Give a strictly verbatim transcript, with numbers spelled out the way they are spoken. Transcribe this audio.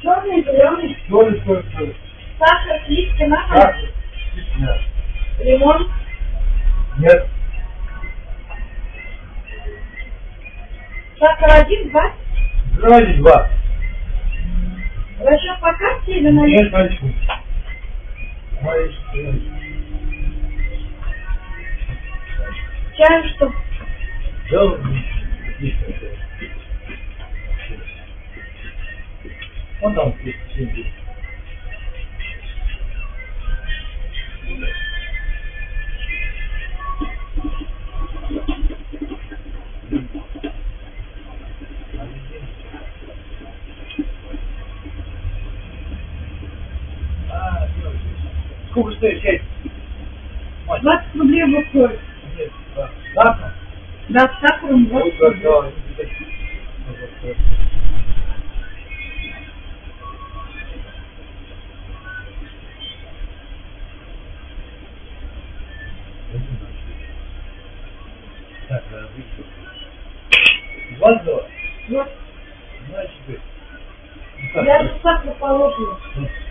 Черный, зеленый. Черный, черный. Сахар, сливки, надо? Сахар. Нет. Лимон. Нет. Сахар один, два. Давайте два. Расчет по карте или на Нет, хочу. чай что? Да, вон там сидит. Сколько стоит чай? двадцать рублей вот стоит. Нет, да. Да, с сахаром двадцать рублей. Так, двадцать два? Вот. Значит, Я же сахар положила.